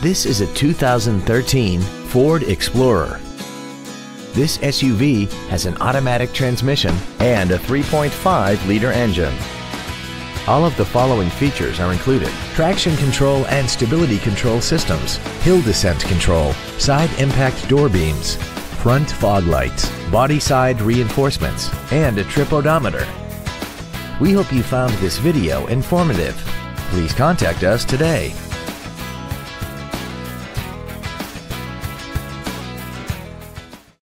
This is a 2013 Ford Explorer. This SUV has an automatic transmission and a 3.5-liter engine. All of the following features are included: traction control and stability control systems, hill descent control, side impact door beams, front fog lights, body side reinforcements, and a trip odometer. We hope you found this video informative. Please contact us today.